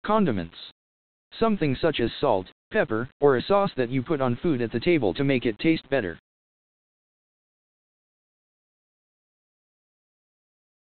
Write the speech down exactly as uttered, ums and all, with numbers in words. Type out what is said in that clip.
Condiments. Something such as salt, pepper, or a sauce that you put on food at the table to make it taste better.